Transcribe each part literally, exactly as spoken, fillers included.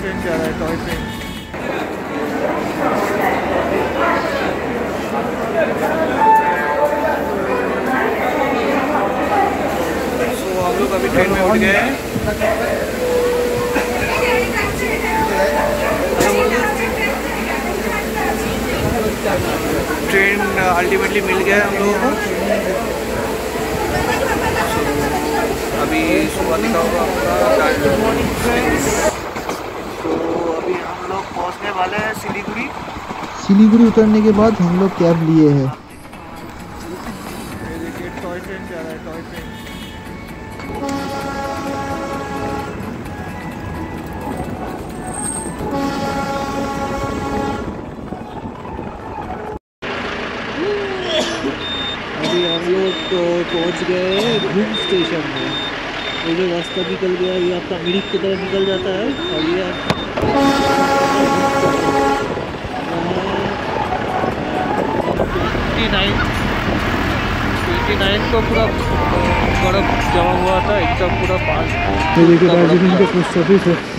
Train जा रहा है, टॉय ट्रेन। तो हम लोग अभी ट्रेन में उठ गए हैं। ट्रेन अल्टीमेटली मिल गया हम लोगों को। अभी सुबह निकला होगा आपका। तो अभी हम लोग पहुंचने वाले हैं सिलीगुड़ी। सिलीगुड़ी उतरने के बाद हम लोग कैब लिए हैं। ये देखिए टॉय ट्रेन जा रहा है, टॉय ट्रेन। अभी हम लोग तो पहुंच गए घूम स्टेशन में। ये जो रास्ता निकल गया ये आपका मिरिक की तरफ निकल जाता है और ये ट्वेंटी नाइन ट्वेंटी नाइन को पूरा बर्फ जमा हुआ था एकदम पूरा पास। ये देखिए दार्जिलिंग का पोस्ट ऑफिस है।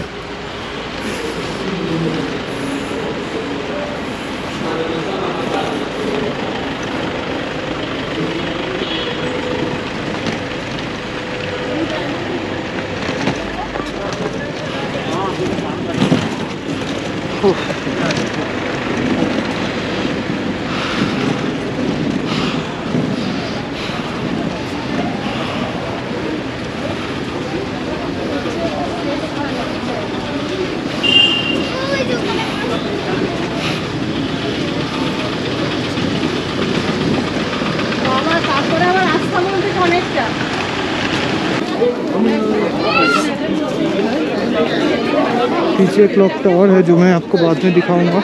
पीछे क्लॉक टावर है जो मैं आपको बाद में दिखाऊंगा।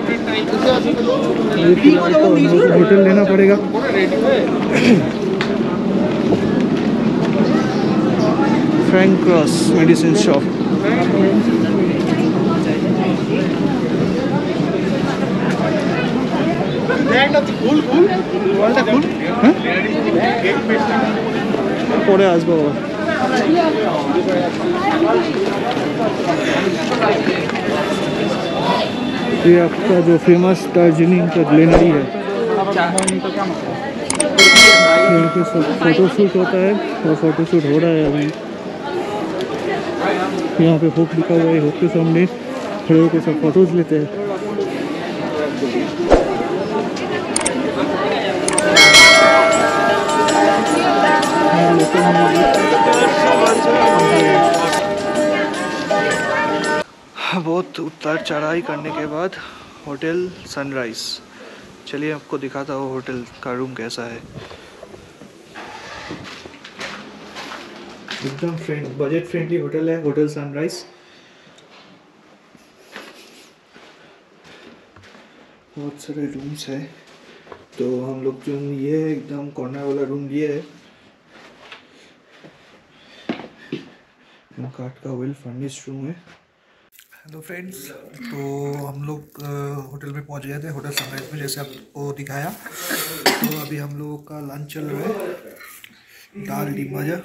ये फिलहाल तो हम लोग को होटल लेना पड़ेगा। Frank Cross medicine shop. পরে আসবো। ये आपका जो फेमस दार्जिलिंग का ग्लेनरी है। यहाँ पे फोटो शूट होता है और फोटो शूट हो रहा है अभी। यहाँ पे होप लिखा हुआ है, होप के सामने खड़े होकर सब फोटोज लेते हैं। बहुत उतार चढ़ाई करने के बाद होटल सनराइज। चलिए आपको दिखाता हूँ होटल का रूम कैसा है। एकदम फ्रेंड बजट फ्रेंडली होटल है, होटल सनराइज। बहुत सारे रूम्स है। तो हम लोग जो ये है एकदम कॉर्नर वाला रूम लिए है। काठ का वेल फर्निश्ड रूम है। हेलो फ्रेंड्स, तो हम लोग होटल में पहुंच गए थे, होटल सनराइज में, जैसे आपको दिखाया। तो अभी हम लोगों का लंच चल रहा है। दाल डिमाजा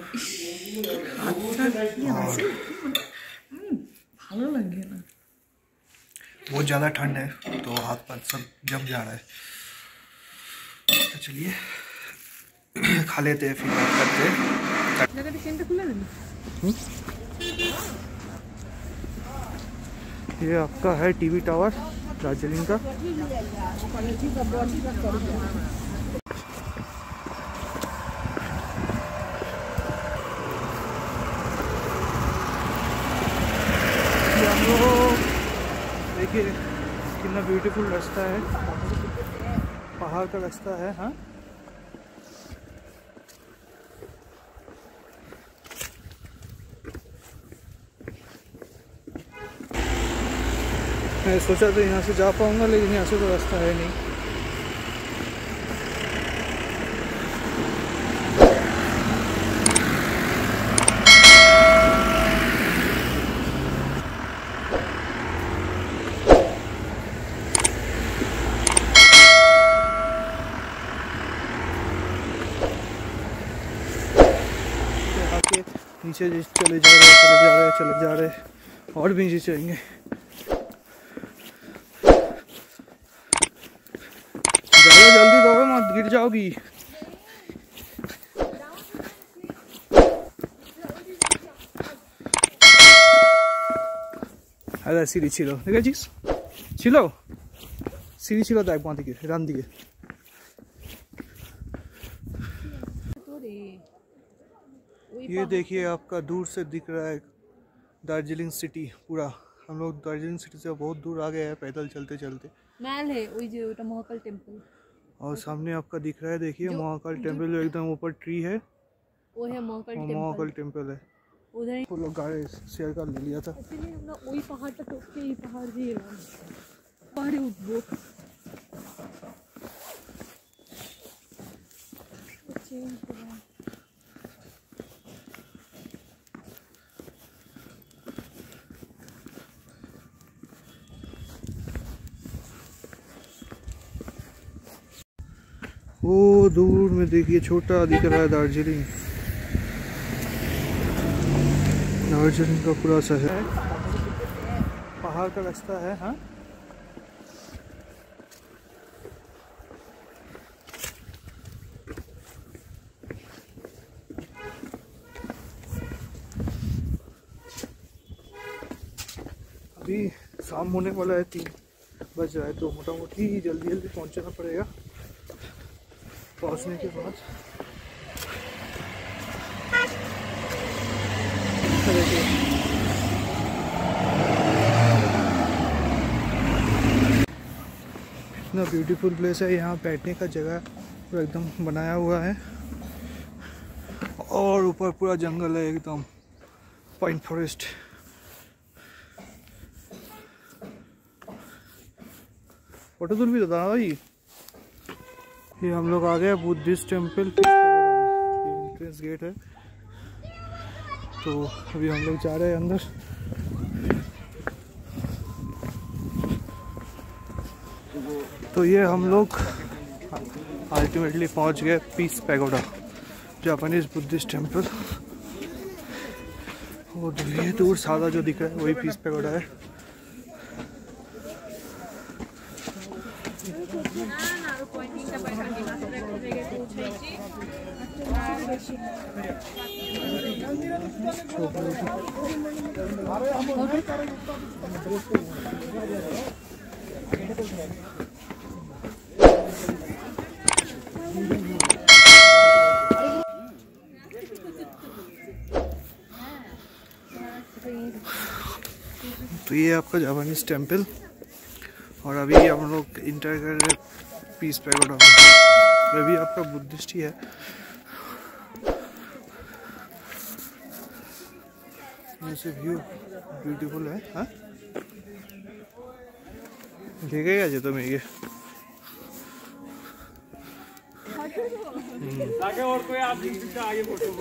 बहुत ज़्यादा ठंड है तो हाथ पर सब जम जा रहा है। तो चलिए खा लेते हैं, फिर बात करते हैं। ये आपका है टीवी टावर दार्जिलिंग का। देखिए कितना ब्यूटीफुल रास्ता है, पहाड़ का रास्ता है। हाँ मैं सोचा तो यहाँ से जा पाऊँगा, लेकिन यहाँ से तो रास्ता है नहीं। नीचे चले जा रहे चले जा रहे चले जा रहे और भी नीचे चलेंगे। अरे जल्दी दौड़ो मत, गिर जाओगी। আরে সিঁড়ি ছিল, দেখেছিস ছিল সিঁড়ি ছিল, দেখ বাঁ দিকে ডান দিকে। ये देखिए आपका दूर से दिख रहा है दार्जिलिंग सिटी पूरा। हम लोग दार्जिलिंग सिटी से बहुत दूर आ गए हैं पैदल चलते चलते। महल है वही जो महाकाल टेम्पल, और सामने आपका दिख रहा है, देखिए महाकाल टेम्पल जो एकदम ऊपर ट्री है, वो है महाकाल टेम्पल। महाकाल टेम्पल है उधर वो लोग गाड़ी शेयर कर ले लिया था। एक्चुअली हम लोग वही पहाड़ पर टोक के ही पहाड़ जी पहाड़ी उठबो। वो दूर में देखिए छोटा दिख रहा है दार्जिलिंग। दार्जिलिंग का पूरा शहर पहाड़ का रास्ता है। हाँ अभी शाम होने वाला है, तीन बज रहा है, तो मोटा मोटी जल्दी जल्दी पहुंचना पड़ेगा। पहुंचने के बाद इतना ब्यूटीफुल प्लेस है, यहाँ बैठने का जगह पूरा एकदम बनाया हुआ है, और ऊपर पूरा जंगल है एकदम पाइन फॉरेस्ट। फोटो दूर भी बता भाई। ये हम लोग आ गए बुद्धिस्ट टेम्पल, एंट्रेंस गेट है, तो अभी हम लोग जा रहे हैं अंदर। तो ये हम लोग अल्टीमेटली पहुंच गए peace pagoda, Japanese Buddhist temple. वो ये दूर सादा जो दिख रहा है वही पीस पैगोडा है। तो ये आपका जापानीज टेम्पल, और अभी हम लोग इंटर कर रहे पीस पैगोडा में। वह भी आपका बुद्धिस्ट ही है। ऐसे व्यू ब्यूटीफुल है। हाँ देखेगा जो तुम्हें ये आगे और कोई आप आगे फोटो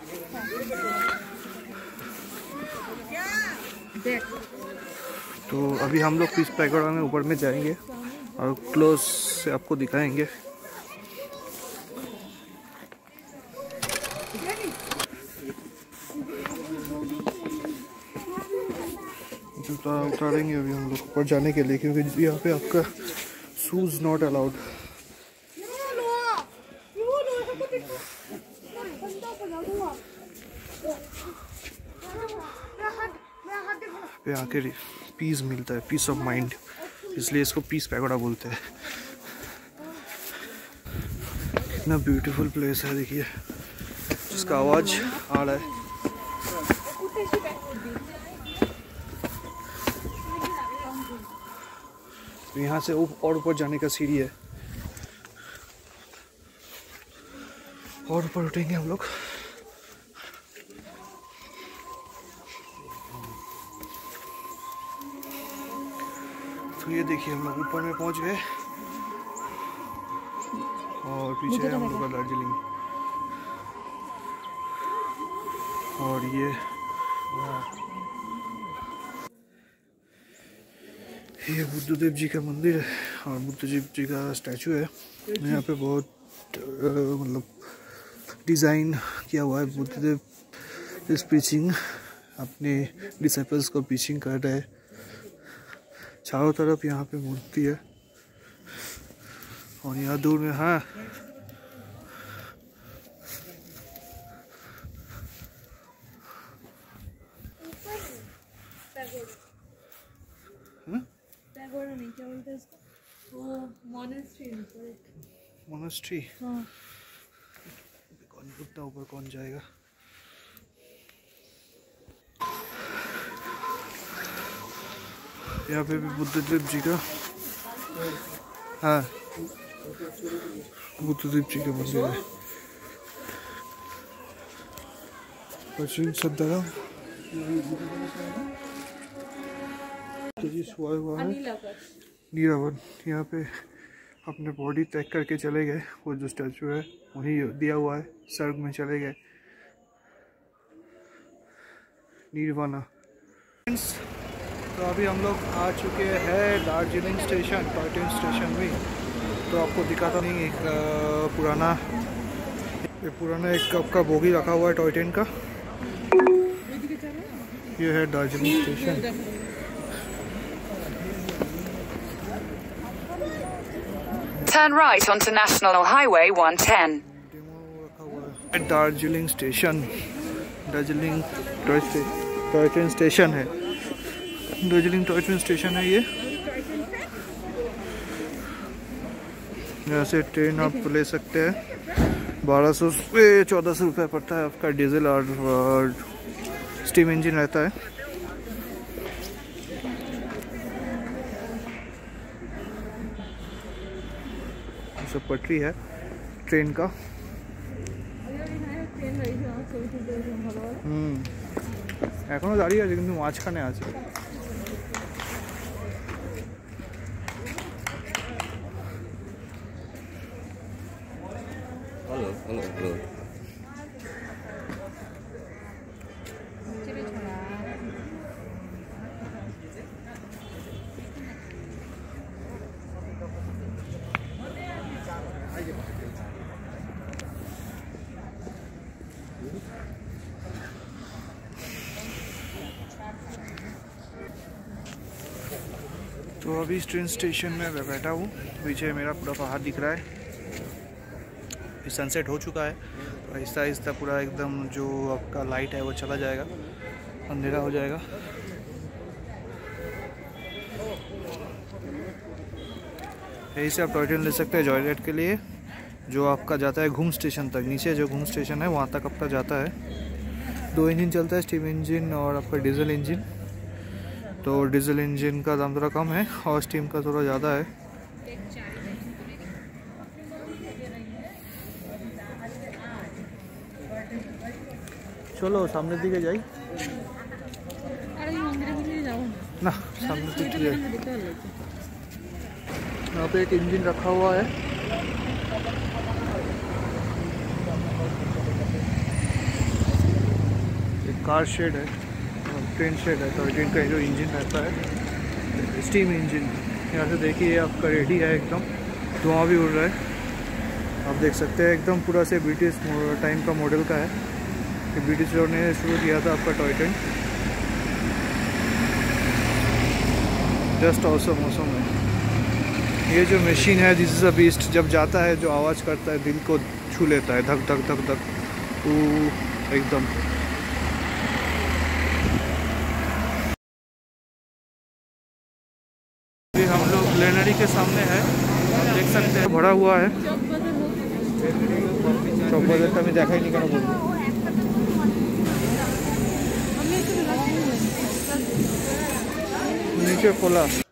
तो अभी हम लोग पीस पैगोडा में ऊपर में जाएंगे और क्लोज से आपको दिखाएंगे। जूता उतारेंगे अभी हम लोग ऊपर जाने के लिए, क्योंकि यहाँ पे आपका शूज नॉट अलाउड। यहाँ के पीस मिलता है, पीस ऑफ माइंड, इसलिए इसको पीस पैगोडा बोलते हैं। कितना ब्यूटीफुल प्लेस है देखिए, जिसका आवाज आ रहा है। तो यहाँ से और ऊपर जाने का सीढ़ी है, और ऊपर उठेंगे हम लोग। तो ये देखिए हम लोग ऊपर में पहुंच गए, और पीछे है हम लोग का दार्जिलिंग। और ये ये बुद्धदेव जी का मंदिर है, और बुद्धदेव जी का स्टैचू है। यहाँ पे बहुत मतलब डिज़ाइन किया हुआ है। बुद्धदेव इस प्रीचिंग, अपने डिसाइपल्स को प्रीचिंग कर रहे हैं। चारों तरफ यहाँ पे मूर्ति है, और यहाँ दूर में हाँ पैगोडा नहीं, क्या बोलते हैं इसको, वो मोनेस्ट्री। मोनेस्ट्री। हाँ कौन उतना ऊपर कौन जाएगा। यहाँ पे भी बुद्धदेव जी का हाँ बुद्धदेव जी का मंदिर है। पश्चिम सद्दाराम हुआ हुआ है नीरावन। यहाँ पे अपने बॉडी तैग करके चले गए, वो जो स्टैचू है वही दिया हुआ है, स्वर्ग में चले गए, निर्वाणा। तो अभी हम लोग आ चुके हैं Darjeeling station, toy train station में। तो आपको दिखाता नहीं, एक पुराना ये पुराना एक कप का बोगी रखा हुआ है टॉय ट्रेन का। ये है Darjeeling station. Turn right onto National Highway one ten. Darjeeling station, Darjeeling toy toy train station है, दार्जिलिंग टॉय ट्रेन स्टेशन है ये। यहाँ से ट्रेन आप ले सकते हैं, बारह सौ से चौदह सौ रुपये पड़ता है आपका, डीजल और स्टीम इंजन रहता है। सब पटरी है ट्रेन का। হুম এখনো দাঁড়িয়ে আছে কিন্তু মাঝখানে আছে। হ্যালো হ্যালো হ্যালো तो अभी इस ट्रेन स्टेशन में मैं बैठा हूँ, पीछे मेरा पूरा पहाड़ दिख रहा है। सनसेट हो चुका है, तो आहिस्ता आहिस्ता पूरा एकदम जो आपका लाइट है वो चला जाएगा, अंधेरा हो जाएगा। यहीं से आप टॉय ट्रेन ले सकते हैं जॉय राइड के लिए, जो आपका जाता है घूम स्टेशन तक। नीचे जो घूम स्टेशन है वहाँ तक आपका जाता है। दो इंजन चलता है, स्टीम इंजन और आपका डीजल इंजन। तो डीजल इंजन का दाम थोड़ा कम है और स्टीम का थोड़ा ज़्यादा है। चलो सामने दिखे जाए ना, सामने दिखे जाए। यहाँ पे एक इंजन रखा हुआ है, एक कार शेड है, ट्रेन शेड है। तो ट्रेन का जो इंजन रहता है स्टीम इंजन। यहाँ से देखिए आपका रेडी है, एकदम धुआं भी उड़ रहा है, आप देख सकते हैं। एकदम पूरा से ब्रिटिश टाइम का मॉडल का है, कि ब्रिटिशरों ने शुरू किया था आपका टॉय ट्रेन। जस्ट ऑसम मौसम है। ये जो मशीन है दिस इज अ बीस्ट, जब जाता है जो आवाज़ करता है दिल को छू लेता है, धक धक धक धक तो एकदम। हम लोग ग्लेनरी के सामने है, आप देख सकते हैं भरा हुआ है। चौक बाजार का मैं देखा ही नहीं क्या बोल नीचे खोला।